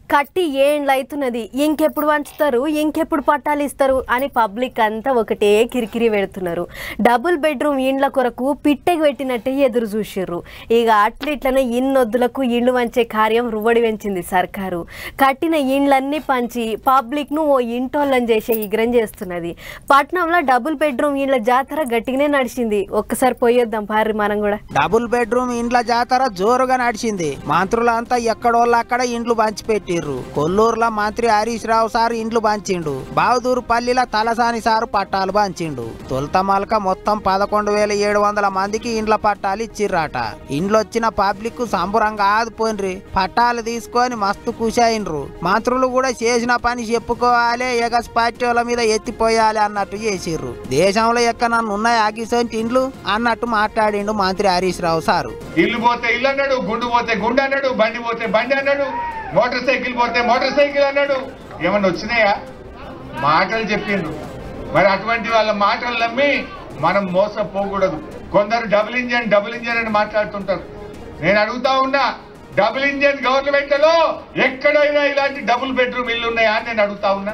కట్టి ఏండ్లు అవుతున్నది, ఇంకెప్పుడు వంచుతారు, ఇంకెప్పుడు పట్టాలు ఇస్తారు అని పబ్లిక్ అంతా ఒకటే కిరికిరి పెడుతున్నారు. డబుల్ బెడ్రూమ్ ఇండ్ల కొరకు పిట్టెకి పెట్టినట్టే ఎదురు చూసిర్రు. ఇక అట్లిట్లనే ఇన్నొద్దులకు ఇండ్లు వంచే కార్యం రువ్వడి పెంచింది సర్కారు. కట్టిన ఇండ్లన్నీ పంచి పబ్లిక్ను ఓ ఇంటోళ్ళని చేసే ఇగ్రం చేస్తున్నది. పట్నంలో డబుల్ బెడ్రూమ్ ఇండ్ల జాతర గట్టిగానే నడిచింది. ఒక్కసారి పోయొద్దాం పారి మనం కూడా. డబుల్ బెడ్రూమ్ ఇండ్ల జాతర జోరుగా నడిచింది. మంత్రులంతా ఎక్కడోళ్ళు అక్కడ ఇండ్లు పంచిపెట్టి కొల్లూరులో మంత్రి హరీష్ రావు సార్ ఇండ్లు పంచిండు. బావుదూరుపల్లిలో తలసాని సారు పట్టాలు పంచిండు. తొలతమలక మొత్తం 11,700 మందికి ఇండ్ల పట్టాలు ఇచ్చిర్రాట. ఇండ్లొచ్చిన పబ్లిక్ సంబరంగా ఆదుపోయినరి. పట్టాలు తీసుకొని మస్తు ఖుషైనరు. మంత్రులు కూడా చేసిన పని చెప్పుకోవాలి, ఎగస్ పార్టీల మీద ఎత్తిపోయాలి అన్నట్టు చేసిర్రు. దేశంలో ఎక్కడన్నా ఉన్నాయి అగిసంటి ఇండ్లు అన్నట్టు మాట్లాడిండు మంత్రి హరీష్ రావు సారు. ఇల్లు పోతే ఇల్లు అన్నాడు, గుండు పోతే గుండు అన్నాడు, బండి పోతే బండి అన్నాడు, మోటార్ సైకిల్ పోతే మోటార్ సైకిల్ అన్నాడు. ఏమన్నా వచ్చినాయా? మాటలు చెప్పిండ్రు. మరి అటువంటి వాళ్ళ మాటలు నమ్మి మనం మోసపోకూడదు. కొందరు డబుల్ ఇంజన్ అని మాట్లాడుతుంటారు. నేను అడుగుతా ఉన్నా, డబుల్ ఇంజన్ గవర్నమెంట్ లో ఎక్కడైనా ఇలాంటి డబుల్ బెడ్రూమ్ ఇల్లు ఉన్నాయా అని నేను అడుగుతా ఉన్నా.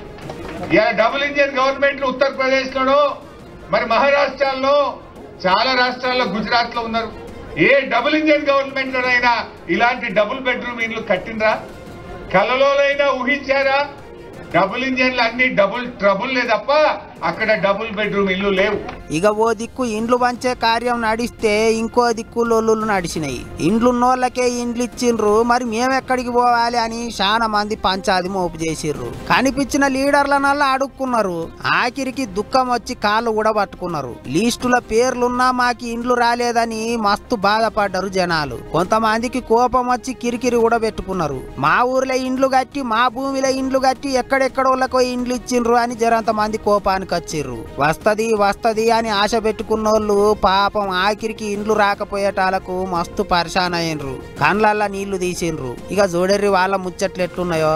ఇలా డబుల్ ఇంజన్ గవర్నమెంట్ ఉత్తరప్రదేశ్ లోనో మరి మహారాష్ట్రలో చాలా రాష్ట్రాల్లో గుజరాత్ లో ఉన్నారు. ఏ డబుల్ ఇంజన్ గవర్నమెంట్ లోనైనా ఇలాంటి డబుల్ బెడ్రూమ్ ఇల్లు కట్టినరా? కలలోనైనా ఊహించారా? డబుల్ ఇంజన్లు అన్ని డబుల్ ట్రబుల్ తప్ప అక్కడ డబుల్ బెడ్రూమ్ ఇల్లు లేవు. ఇక ఓ దిక్కు ఇండ్లు పంచే కార్యం నడిస్తే ఇంకో దిక్కు లొల్లులు నడిచినాయి. ఇండ్లున్నోళ్ళకే ఇండ్లు ఇచ్చిండ్రు, మరి మేమెక్కడికి పోవాలి అని చాలా మంది పంచాది మోపు చేసిర్రు. కనిపించిన లీడర్లనల్లా అడుక్కున్నారు. ఆఖరికి దుఃఖం వచ్చి కాళ్ళు కూడా పట్టుకున్నారు. లిస్టుల పేర్లున్నా మాకి ఇండ్లు రాలేదని మస్తు బాధపడ్డారు జనాలు. కొంతమందికి కోపం వచ్చి కిరికిరి కూడా పెట్టుకున్నారు. మా ఊర్లో ఇండ్లు కట్టి, మా భూమిలో ఇండ్లు కట్టి ఎక్కడెక్కడోళ్ళకో ఇండ్లు ఇచ్చిండ్రు అని జరంత మంది కోపానికి వచ్చిర్రు. వస్తది అని ఆశ పెట్టుకున్నోళ్ళు పాపం ఆఖరికి ఇండ్లు రాకపోయేటాలకు మస్తు పరిశాన్ అయ్యిండ్రు. కండ్లల్లా నీళ్లు తీసిండ్రు. ఇక చూడర్రి వాళ్ళ ముచ్చట్లు ఎట్లున్నాయో.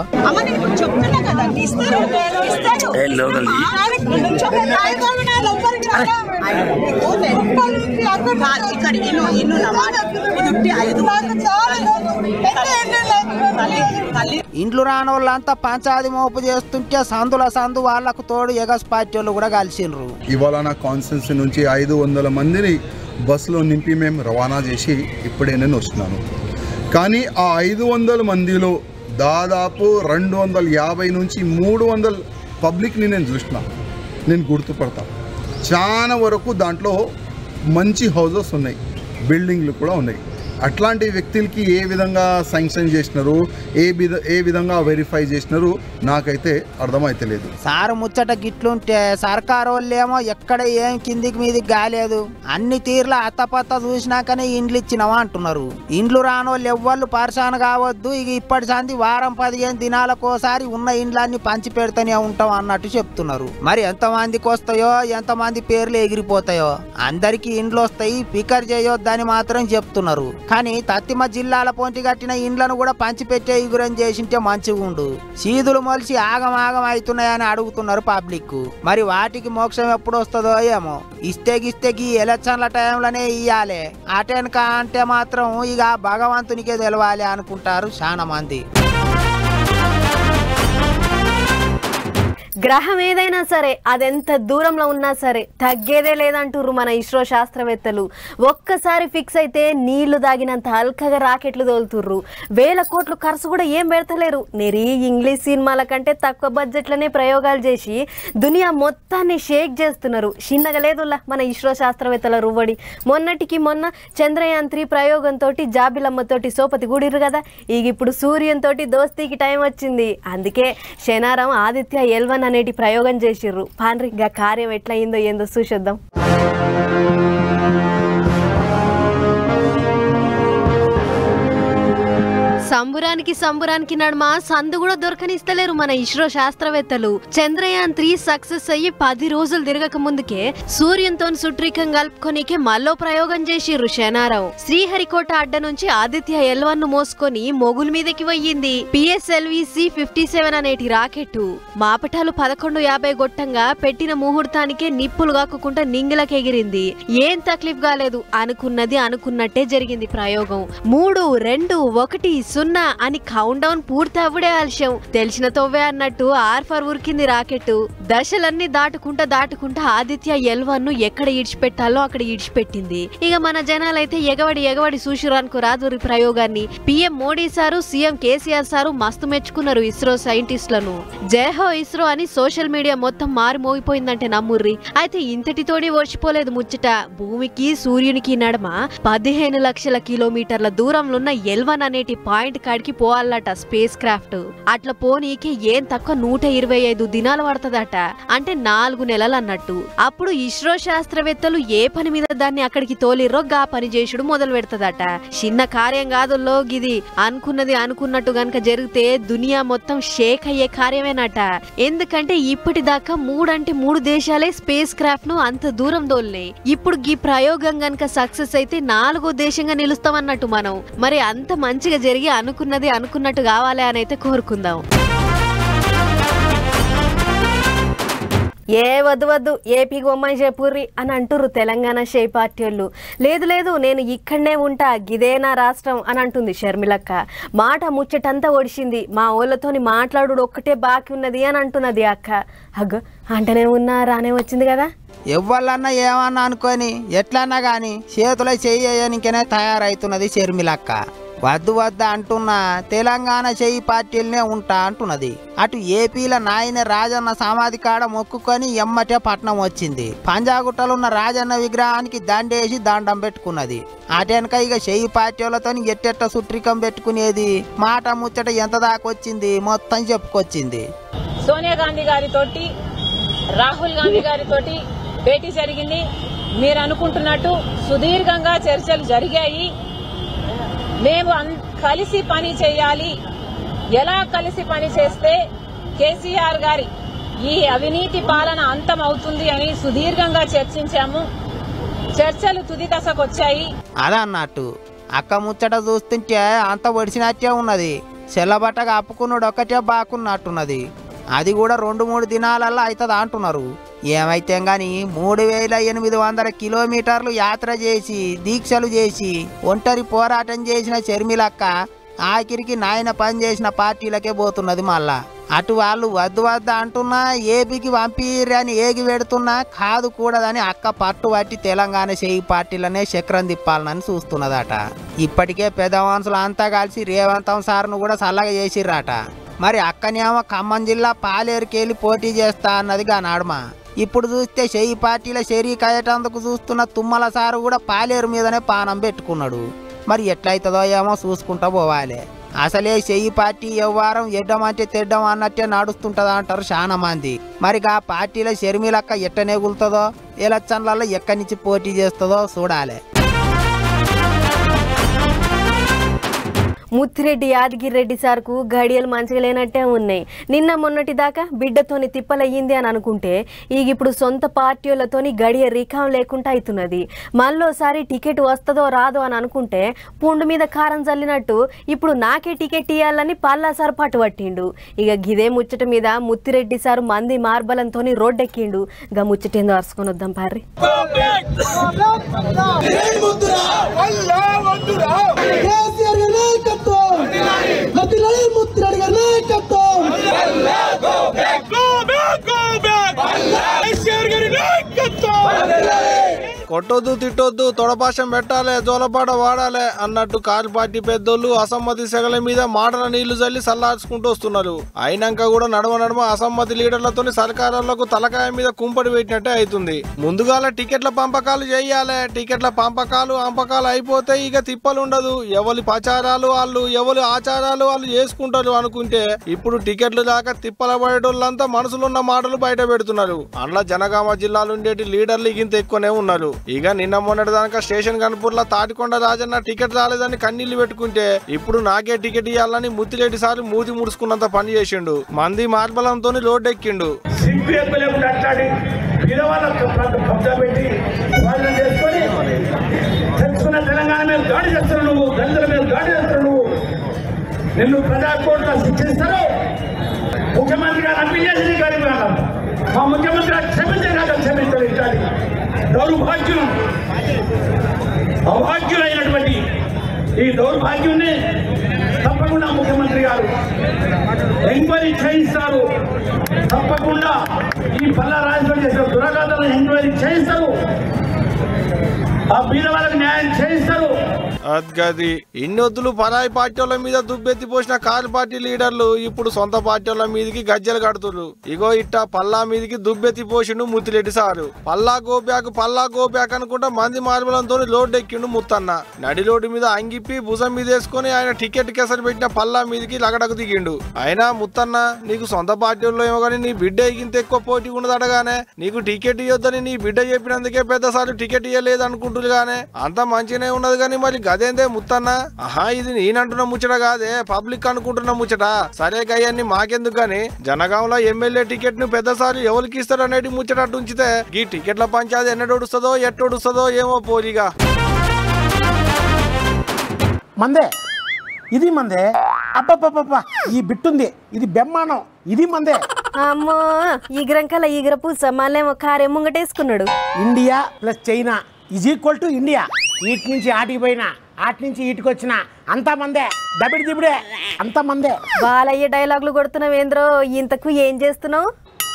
ఇండ్లు రానోళ్ళంతా పంచాది మోపు చేస్తుంటే సందు వాళ్లకు తోడు ఎగస్ పార్టీలు కూడా కలిసిండ్రు. ఇవాళ నా కాన్స్టిట్యున్సీ నుంచి 500 మందిని బస్సులో నింపి మేము రవాణా చేసి ఇప్పుడే నేను వస్తున్నాను. కానీ ఆ 500 మందిలో దాదాపు 250 నుంచి 300 పబ్లిక్ని నేను చూసిన, నేను గుర్తుపడతా. చాలా వరకు దాంట్లో మంచి హౌజెస్ ఉన్నాయి, బిల్డింగ్లు కూడా ఉన్నాయి. అట్లాంటి వ్యక్తులకి ఏ విధంగా శాంక్షన్ చేసినారు, ఏ విధంగా వెరిఫై చేసినారు నాకైతే అర్థమైతలేదు. సారు ముచ్చట గిట్లుంటే సర్కారు వాళ్ళేమో ఎక్కడ ఏం కిందికి మీదికి కాలేదు, అన్ని తీర్ల అత్తపత్త చూసినాకనే ఇండ్లు ఇచ్చినావా అంటున్నారు. ఇండ్లు రానోళ్ళు ఎవ్వళ్ళు పరిశాన్ కావద్దు, ఇక ఇప్పటి సంది వారం 15 దినాలకోసారి ఉన్న ఇండ్లన్నీ పంచి పెడతానే ఉంటాం అన్నట్టు చెప్తున్నారు. మరి ఎంతమందికి వస్తాయో, ఎంతమంది పేర్లు ఎగిరిపోతాయో, అందరికీ ఇండ్లు వస్తాయి, ఫికర్ చేయొద్దని మాత్రం చెప్తున్నారు. కానీ తత్తిమ జిల్లాల పొంటి కట్టిన ఇండ్లను కూడా పంచిపెట్టే ఇగురం చేసింటే మంచిగుండు. సీదులు మొలిసి ఆగం అవుతున్నాయని అడుగుతున్నారు పబ్లిక్. మరి వాటికి మోక్షం ఎప్పుడు వస్తుందో ఏమో. ఇస్తే ఈ ఎలక్షన్ల టైంలోనే ఇయ్యాలి, అటెనక అంటే మాత్రం ఇక భగవంతునికే తెలవాలి అనుకుంటారు చాలా మంది. గ్రహం ఏదైనా సరే, అదెంత దూరంలో ఉన్నా సరే తగ్గేదే లేదంటారు మన ఇస్రో శాస్త్రవేత్తలు. ఒక్కసారి ఫిక్స్ అయితే నీళ్లు దాగినంత అల్కగా రాకెట్లు తోలుతుర్రు. 1000 కోట్లు ఖర్చు కూడా ఏం పెడతలేరు. నెరీ ఇంగ్లీష్ సినిమాల కంటే తక్కువ బడ్జెట్లనే ప్రయోగాలు చేసి దునియా మొత్తాన్ని షేక్ చేస్తున్నారు. చిన్నగా లేదుల్లా మన ఇస్రో శాస్త్రవేత్తల రువ్వడి. మొన్నటికి మొన్న చంద్రయాన్ 3 ప్రయోగంతో జాబిలమ్మతోటి సోపతి కూడిర్రు కదా. ఇక ఇప్పుడు సూర్యునితో దోస్తీకి టైం వచ్చింది. అందుకే శనారం ఆదిత్య L1 అనేటి ప్రయోగం చేసిర్రు. పాండ్రి గా కార్యం ఎట్లయిందో ఏందో చూసేద్దాం. సంబురానికి నడుమ సందు కూడా దొరకనిస్తలేరు మన ఇస్రో శాస్త్రవేత్తలు. చంద్రయాన్ 3 సక్సెస్ అయ్యి 10 రోజులు తిరగక ముందుకే సూర్యునితో సుట్రికం కలుపుకొనికే మళ్ళో ప్రయోగం చేసిర్రు శనారం. శ్రీహరికోట అడ్డ నుంచి ఆదిత్య L1 ను మోసుకొని మొగుల మీదకి పోయింది PSLV-C-57 అనేటి రాకెట్టు. మాపటాలు 11:50 గొట్టంగా పెట్టిన ముహూర్తానికే నిప్పులు కాకుండా నింగిలకెగిరింది. ఏం తక్లీఫ్ కాలేదు, అనుకున్నది అనుకున్నట్టే జరిగింది ప్రయోగం. 3, 2, 1 సున్నా అని కౌంట్ డౌన్ పూర్తి అవ్వడే ఆలస్యం. తెలిసిన తోవే అన్నట్టు ఆర్ఫర్ ఉరికింది రాకెట్. దశలన్నీ దాటుకుంటా ఆదిత్య L1 ఎక్కడ ఇడిచిపెట్టాలో అక్కడ ఇడిచిపెట్టింది. ఇక మన జనాలైతే ఎగవడి చూసిరానుకో రాదురి ప్రయోగాన్ని. PM Modi sir, CM KCR sir మస్తు మెచ్చుకున్నారు ఇస్రో సైంటిస్టులను. జయహో ఇస్రో అని సోషల్ మీడియా మొత్తం మారిమోగిపోయిందంటే నమ్ముర్రి. అయితే ఇంతటితోనే ఓడిపోలేదు ముచ్చట. భూమికి సూర్యునికి నడమ 15 లక్షల కిలోమీటర్ల దూరంలో ఉన్న L1 అనేటి పాయింట్ కాడికి పోవాలట స్పేస్ క్రాఫ్ట్. అట్లా పోనీకి ఏం తక్కువ 125 దినాలు పడుతుందట. అంటే 4 నెలలు అన్నట్టు. అప్పుడు ఇస్రో శాస్త్రవేత్తలు ఏ పని మీద దాన్ని అక్కడికి తోలిర్రో గా పని చేసుడు మొదలు పెడతదట. చిన్న కార్యం కాదుల్లో గిది. అనుకున్నది అనుకున్నట్టు గనక జరిగితే దునియా మొత్తం షేక్ అయ్యే కార్యమేనట. ఎందుకంటే ఇప్పటిదాకా 3 దేశాలే స్పేస్ క్రాఫ్ట్ ను అంత దూరం దోల్నాయి. ఇప్పుడు ఈ ప్రయోగం గనక సక్సెస్ అయితే 4వ దేశంగా నిలుస్తామన్నట్టు మనం. మరి అంత మంచిగా జరిగి అనుకున్నది అనుకున్నట్టు కావాలి అని అయితే కోరుకుందాం. ఏ వద్దు ఏపీకి బొమ్మని చెప్పుర్రి అని అంటుర్రు తెలంగాణ షే పార్టీ వాళ్ళు. లేదు నేను ఇక్కడనే ఉంటా, గిదే నా రాష్ట్రం అని అంటుంది షర్మిలక్క. మాట ముచ్చటంతా ఒడిసింది. మా ఊళ్ళతోని మాట్లాడు ఒక్కటే బాకీ ఉన్నది అని అంటున్నది అక్క. అగ్గ అంటనే ఉన్నా రానే వచ్చింది కదా. ఎవ్వళ్ళన్నా ఏమన్నా అనుకొని ఎట్లన్నా గాని చేతులో చెయ్యనికనే తయారైతున్నది షర్మిలక్క. వద్దు అంటున్నా తెలంగాణ చెయ్యి పార్టీలనే ఉంటా అంటున్నది. అటు ఏపీల నాయన రాజన్న సమాధి కాడ మొక్కుకొని ఎమ్మటే పట్నం వచ్చింది. పంజాగుట్టలున్న రాజన్న విగ్రహానికి దండేసి దండం పెట్టుకున్నది. అటెనక ఇక చెయ్యి పార్టీలతో ఎట్టెట్ట సుట్రికం పెట్టుకునేది, మాట ముచ్చట ఎంత దాకొచ్చింది మొత్తం చెప్పుకొచ్చింది. సోనియా గాంధీ గారితోటి, రాహుల్ గాంధీ గారితోటి భేటీ జరిగింది. మీరు అనుకుంటున్నట్టు సుదీర్ఘంగా చర్చలు జరిగాయి. మేము కలిసి పని చేయాలి, ఎలా కలిసి పని చేస్తే కేసీఆర్ గారి ఈ అవినీతి పాలన అంతం అవుతుంది అని సుదీర్ఘంగా చర్చించాము. చర్చలు తుది దశకొచ్చాయి. అదన్నట్టు అక్క ముచ్చట చూస్తుంటే అంత ఒడిసినట్టే ఉన్నది. చెల్లబట్టగా అప్పుకున్నాడు ఒక్కటే బాకున్నట్టున్నది. అది కూడా 2-3 దినాలల్లా అవుతుంది అంటున్నారు. ఏమైతే గాని 3800 కిలోమీటర్లు యాత్ర చేసి దీక్షలు చేసి ఒంటరి పోరాటం చేసిన షర్మిలక్క ఆఖరికి నాయన పని చేసిన పార్టీలకే పోతున్నది. మళ్ళా అటు వాళ్ళు వద్దు అంటున్నా, ఏపీకి పంపిర్రి అని ఏగి పెడుతున్నా కాదు కూడదని అక్క పట్టు పట్టి తెలంగాణ చేయి పార్టీలనే చక్రం తిప్పాలని చూస్తున్నదట. ఇప్పటికే పెద్ద మనుషులు అంతా కలిసి రేవంతం సార్ను కూడా సల్లగా చేసిర్రట. మరి అక్కనేమో ఖమ్మం జిల్లా పాలేరుకెళ్ళి పోటీ చేస్తా అన్నది గా నడుమ. ఇప్పుడు చూస్తే చెయ్యి పార్టీల షరీకయ్యేటందుకు చూస్తున్న తుమ్మల సారు కూడా పాలేరు మీదనే పానం పెట్టుకున్నాడు. మరి ఎట్లయితుందో ఏమో చూసుకుంటా పోవాలి. అసలే చెయ్యి పార్టీ వ్యవహారం ఎడ్డమంటే తెడ్డం అన్నట్టే నడుస్తుంటదా అంటారు చాలా మంది. మరి ఆ పార్టీల షర్మిలక్క ఎట్టనేగులుతుందో, ఎలక్షన్లలో ఎక్కడి నుంచి పోటీ చేస్తుందో చూడాలి. ముత్తిరెడ్డి యాదగిరెడ్డి సార్కు గడియలు మంచిగా లేనట్టే ఉన్నాయి. నిన్న మొన్నటి దాకా బిడ్డతోని తిప్పలయ్యింది అని అనుకుంటే ఇప్పుడు సొంత పార్టీలతోని గడియ రికాం లేకుండా అవుతున్నది. మళ్ళోసారి టికెట్ వస్తుందో రాదో అని అనుకుంటే పుండు మీద కారం చల్లినట్టు ఇప్పుడు నాకే టికెట్ ఇవ్వాలని పల్లా సార్ పట్టుబట్టిండు. ఇక గిదే ముచ్చట మీద ముత్తిరెడ్డి సారు మంది మార్బలంతో రోడ్డెక్కిండు. గా ముచ్చటేందో అరుచుకొని వద్దాం పార్రి. కొట్టొద్దు తిట్టొద్దు తొడపాశం పెట్టాలి జోలపాట వాడాలి అన్నట్టు కారు పార్టీ పెద్దోళ్ళు అసమ్మతి సెగల మీద మాటల నీళ్లు చల్లి సల్లార్చుకుంటూ వస్తున్నారు. అయినాక కూడా నడమ అసమ్మతి లీడర్లతో సర్కారాలకు తలకాయ మీద కుంపడి పెట్టినట్టే అవుతుంది. ముందుగాల టికెట్ల పంపకాలు చేయాలి. టికెట్ల పంపకాలు అయిపోతే ఇక తిప్పలుండదు. ఎవరి ప్రచారాలు వాళ్ళు, ఎవరి ఆచారాలు వాళ్ళు చేసుకుంటారు అనుకుంటే ఇప్పుడు టికెట్లు దాకా తిప్పల పడేటోళ్ళంతా మనసులున్న మాటలు బయట పెడుతున్నారు. అందులో జనగామ జిల్లాలుండేటి లీడర్లు ఇంత ఎక్కువనే ఉన్నారు. ఇక నిన్న మొన్నటి దాకా స్టేషన్ కనుపూర్లో తాటికొండ రాజన్న టికెట్ రాలేదని కన్నీళ్లు పెట్టుకుంటే ఇప్పుడు నాకే టికెట్ ఇవ్వాలని ముత్తిరెడ్డి సార్ మూతి ముడుచుకున్నంత పని చేసిండు. మంది మార్బలంతో రోడ్డెక్కిండు. నిన్ను ప్రజాకోర్టులో శిక్షిస్తారు. ముఖ్యమంత్రి గారు అనిపించేసి గారి మా ముఖ్యమంత్రి గారు క్షమించాలి. ఇట్టాలి దౌర్భాగ్యం, అభాగ్యులైనటువంటి ఈ దౌర్భాగ్యుని తప్పకుండా ముఖ్యమంత్రి గారు ఎంక్వైరీ చేయిస్తారు. తప్పకుండా ఈ పల్లా రాజకీయం చేసిన దురాఘాతాలను ఎంక్వైరీ చేయిస్తారు. ఆ బీద వాళ్ళకి న్యాయం చేయిస్తారు. అద్గది ఇన్నొద్దులు పరాయి పార్టీల మీద దుబ్బెత్తి పోసిన కారు పార్టీ లీడర్లు ఇప్పుడు సొంత పార్టీల మీదకి గజ్జలు కడుతున్నారు. ఇగో ఇట్ట పల్లా మీదకి దుబ్బెత్తి పోసిండు ముత్తిరెడ్డి సారు. పల్లా గోబ్యాక్ అనుకుంటా మంది మార్బలంతో లోడ్ ఎక్కిండు ముత్తన్న. నడి రోడ్డు మీద అంగిప్పి భుజం మీద వేసుకుని ఆయన టికెట్ కేసరి పెట్టిన పల్లా మీదకి లగడకు దిగిండు. అయినా ముత్తన్న నీకు సొంత పార్టీల్లో ఏమో కానీ నీ బిడ్డ ఇంత ఎక్కువ పోటీ ఉండదు అడగానే. నీకు టికెట్ ఇవ్వద్దని నీ బిడ్డ చెప్పినందుకే పెద్దసార్లు టికెట్ ఇవ్వలేదు అనుకుంటుంది గానే. అంత మంచిగానే ఉన్నది కానీ మరి అదేందే ముత్తన్న? ఇది నేనంటున్న ముచ్చట కాదే, పబ్లిక్ అనుకుంటున్న ముచ్చట. సరే గయ్యాన్ని మాకెందుకు గాని జనగాంలో ఎమ్మెల్యే టికెట్ ను పెద్దసారి ఎవరికి ఇస్తారు అనేది ముచ్చట అటు ఉంచితే ఈ టికెట్ల పంచాయతీ ఎన్నడొడుస్తుందో ఎట్టొడుస్తుందో ఏమో పోలిగా. మందే ఇది మందే. అబ్బబ్బబ్బబ్బా ఈ బిట్టుంది, ఇది బెమ్మానం, ఇది మందే. అమ్మో ఈగరంకల ఈగర పూస మళ్ళేమో కారే ముంగటేసుకున్నాడు. India plus China is equal to India. వీటి నుంచి ఆటికి పోయినా, ఆటి నుంచి ఈటికి వచ్చినా అంతా మందే. దబిడి దిబిడే అంతా మందే. బాలయ్య డైలాగులు కొడుతున్నావు ఏంద్రో, ఇంతకు ఏం చేస్తున్నావు?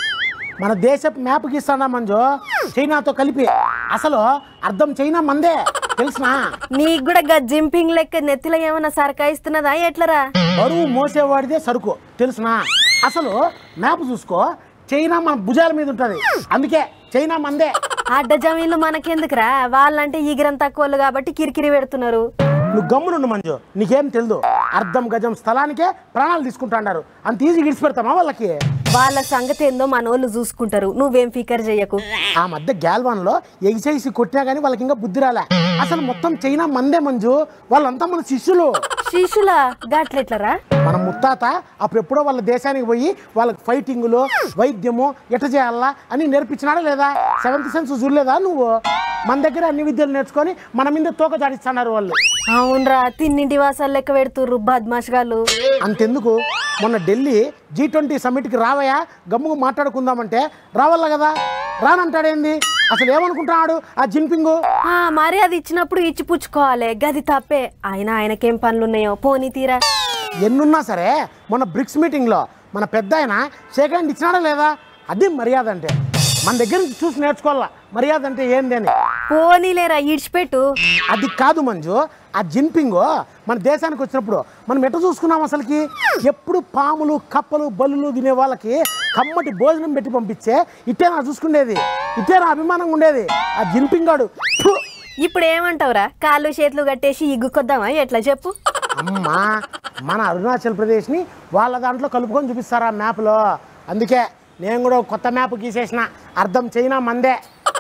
మన దేశపు మ్యాప్ గీస్తానా మంజు, చైనాతో కలిపి. అసలు అర్థం చైనా మందే తెలుసునా? నీకు కూడా జింపింగ్ లెక్క నెత్తిలో ఏమన్నా సరకాయిస్తున్నదా ఎట్లరా? బరువు మోసేవాడిదే సరుకు తెలుసునా? అసలు మ్యాప్ చూసుకో, చైనా మన భుజాల మీద ఉంటది, అందుకే చైనా మందే. అడ్డ జమీన్లు మనకెందుకురా, వాళ్ళంటే ఈగిరం తక్కువలు కాబట్టి కిరికిరి పెడుతున్నారు. నువ్వు గమ్మునుండు మంజు, నీకేం తెలుదు. అర్ధం గజం స్థలానికే ప్రాణాలు తీసుకుంటాడారు, అంత ఈజీ గిడిచి పెడతామా వాళ్ళకి? వాళ్ళ సంగతి ఏందో మనోళ్ళు చూసుకుంటారు, నువ్వేం ఫికర్ చెయ్యకు. ఆ మధ్య గ్యాల్వాన్ లో ఎగిసేసి కొట్టినా గానీ వాళ్ళకి ఇంకా బుద్ధి రాలే. అసలు మొత్తం చైనా మందే మంజు, వాళ్ళంతా మన శిష్యులు. శిష్యులా? గట్లెట్లరా? మన ముత్తాత అప్పుడెప్పుడో వాళ్ళ దేశానికి పోయి వాళ్ళకి ఫైటింగులు, వైద్యము ఎట్ట చేయాలా అని నేర్పించినాడా లేదా? 7th సెన్స్ చూడలేదా నువ్వు? మన దగ్గర అన్ని విద్యలు నేర్చుకొని మన మీద తోక జాడిస్తున్నారు వాళ్ళు. అవునరా, తిన్నింటి వాసాలు లెక్క పెడుతుర్రు బద్మాష్గాళ్ళు. అంతెందుకు, మొన్న ఢిల్లీ G20 సమ్మిట్కి రావయా గమ్ముగా మాట్లాడుకుందామంటే రావాల కదా, రానంటాడేంది? అసలు ఏమనుకుంటున్నాడు ఆ జిన్పింగ్? మరి అది ఇచ్చినప్పుడు ఇచ్చి పుచ్చుకోవాలి, గది తప్పే. ఆయనకేం పనులున్నాయో పోనీ తీరా. ఎన్నున్నా సరే మొన్న బ్రిక్స్ మీటింగ్లో మన పెద్ద ఆయన షేక్ హ్యాండ్ ఇచ్చినాడా లేదా? అది మర్యాద అంటే. మన దగ్గర నుంచి చూసి నేర్చుకోవాలా మర్యాద అంటే ఏంది అని. పోనీలేరా ఇడిచిపెట్టు. అది కాదు మంజు, ఆ జిన్పింగ్ మన దేశానికి వచ్చినప్పుడు మనం ఎట్లా చూసుకున్నాం అసలుకి? ఎప్పుడు పాములు, కప్పలు, బల్లులు తినే వాళ్ళకి కమ్మటి భోజనం పెట్టి పంపించే ఇట్టేనా చూసుకునేది? ఇట్టేనా అభిమానంగా ఉండేది? ఆ జిన్పింగ్ గాడు ఇప్పుడు ఏమంటావురా? కాళ్ళు చేతులు కట్టేసి ఇగ్గుకొద్దామా ఎట్లా చెప్పు? అమ్మా, మన అరుణాచల్ ప్రదేశ్ని వాళ్ళ దాంట్లో కలుపుకొని చూపిస్తారా మ్యాప్లో? అందుకే నేను కూడా కొత్త మ్యాప్ గీసేసిన, అర్థం చైనా మందే.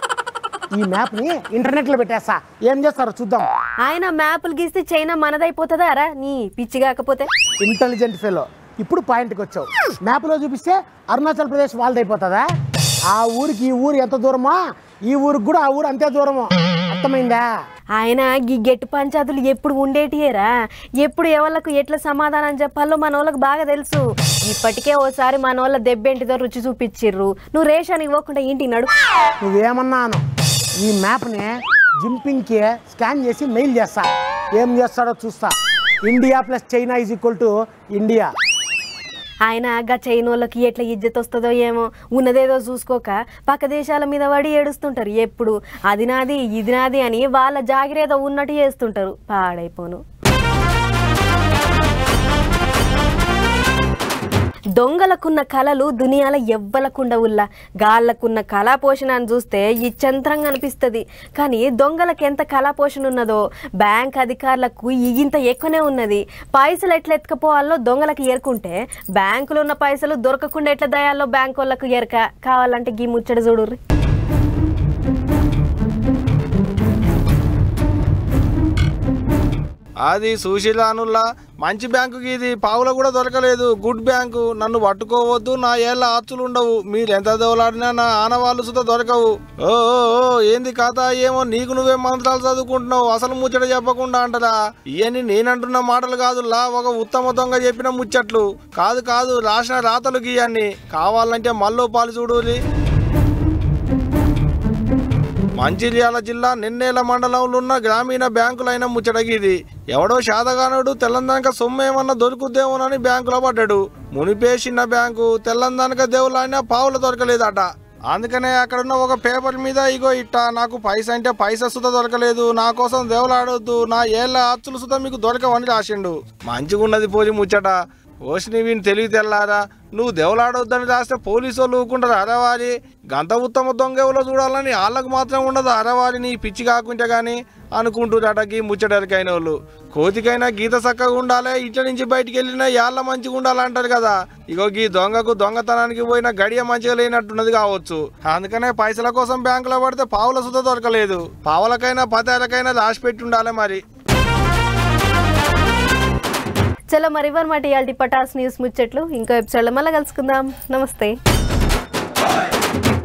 ఈ మ్యాప్ని ఇంటర్నెట్లో పెట్టేస్తా, ఏం చేస్తారో చూద్దాం. ఆయన మ్యాప్లు గీస్తే చైనా మనదైపోతుందా రా? నీ పిచ్చి కాకపోతే. ఇంటెలిజెంట్ ఫెలో, ఇప్పుడు పాయింట్కి వచ్చావు. మ్యాప్లో చూపిస్తే అరుణాచల్ ప్రదేశ్ వాళ్ళదైపోతుందా? ఆ ఊరికి ఈ ఊరు ఎంత దూరమో ఈ ఊరికి కూడా ఆ ఊరు అంతే దూరమో, అర్థమైందా? ఆయన ఈ గెట్టు పంచాయతీలు ఎప్పుడు ఉండేటియేరా, ఎప్పుడు ఎవరికి ఎట్లా సమాధానం చెప్పాలో మన వాళ్ళకి బాగా తెలుసు. ఇప్పటికే ఓసారి మన వాళ్ళ దెబ్బేంటిదో రుచి చూపించిర్రు. నువ్వు రేషన్ ఇవ్వకుండా ఇంటికి నడు. నువ్వేమన్నాను, ఈ మ్యాప్ని జిన్పింగ్కి స్కాన్ చేసి మెయిల్ చేస్తా, ఏం చేస్తాడో చూస్తా. India plus China is equal to India. ఆయన చైనోళ్ళకి ఎట్లా ఇజ్జత్ వస్తుందో ఏమో, ఉన్నదేదో చూసుకోక పక్క దేశాల మీద పడి ఏడుస్తుంటారు. ఎప్పుడు అది నాది ఇది నాది అని వాళ్ళ జాగ్రత్త ఉన్నట్టు చేస్తుంటారు. పాడైపోను. దొంగలకున్న కళలు దునియాల ఎవ్వలకుండవుల్లా. గాళ్ళకున్న కళా పోషణను చూస్తే ఇచ్చంతరంగా అనిపిస్తుంది. కానీ దొంగలకు ఎంత కళా పోషణ ఉన్నదో బ్యాంక్ అధికారులకు ఇంత ఎక్కువనే ఉన్నది. పైసలు ఎట్లా ఎత్తుకపోవాలో దొంగలకు ఎరుకుంటే బ్యాంకులో ఉన్న పైసలు దొరకకుండా ఎట్లా దయాల్లో బ్యాంకు వాళ్ళకు ఎరక. కావాలంటే గీ ముచ్చట చూడుర్రి. అది సుశీలానుల్లా మంచి బ్యాంకుకి ఇది పావులో కూడా దొరకలేదు. Good bank. నన్ను పట్టుకోవద్దు, నా ఏళ్ళ ఆస్తులు ఉండవు, మీరు ఎంత దోలాడినా నా ఆనవాళ్ళు సుతా దొరకవు. ఓ ఏంది కథ ఏమో, నీకు నువ్వే మంత్రాలు చదువుకుంటున్నావు, అసలు ముచ్చట చెప్పకుండా అంటదా? ఇవన్నీ నేనంటున్న మాటలు కాదులా, ఒక ఉత్తమ దొంగ చెప్పిన ముచ్చట్లు. కాదు రాసిన రాతలు గీయన్ని. కావాలంటే మల్లో పాలు చూడులి. మంచిర్యాల జిల్లా నిన్నేల మండలంలో ఉన్న గ్రామీణ బ్యాంకులైన ముచ్చటగిది. ఎవడో శాతగానుడు తెల్లందనక సొమ్ము ఏమన్నా దొరుకుద్దేమోనని బ్యాంకులో పడ్డాడు. మునిపేసిన బ్యాంకు తెల్లందనక దేవులైనా పావులు దొరకలేదట. అందుకనే అక్కడున్న ఒక పేపర్ మీద ఇగో ఇట్టా నాకు పైస అంటే పైస సుత దొరకలేదు, నా కోసం దేవులాడొద్దు, నా ఏళ్ళ అచ్చులు సుత మీకు దొరకవని రాసిండు. మంచిగున్నది పోలి ముచ్చట. ఓసిని వీని తెలివి తెల్లారా, నువ్వు దేవులాడొద్దని రాస్తే పోలీసు వాళ్ళు ఊకుంటారు అరవాలి. గంత ఉత్తమ దొంగలో చూడాలని వాళ్ళకు మాత్రం ఉండదు అరవాలి నీ పిచ్చి కాకుంటే గాని అనుకుంటున్నటకి ముచ్చటరికైన వాళ్ళు. కోతికైనా గీత చక్కగా ఉండాలి, ఇట్ల నుంచి బయటికి వెళ్ళినా యాళ్ళ మంచిగా ఉండాలంటారు కదా. ఇగో గీ దొంగకు దొంగతనానికి పోయిన గడియ మంచిగా లేనట్టున్నది కావచ్చు. అందుకనే పైసల కోసం బ్యాంకులో పడితే పావుల సుత దొరకలేదు. పావులకైనా పతాలకైనా రాసి పెట్టి ఉండాలి మరి. చలో మరి ఇవ్వనమాట ఇవాళ పటాస్ న్యూస్ ముచ్చట్లు. ఇంకో ఎపిసోడ్లో మళ్ళీ కలుసుకుందాం. నమస్తే.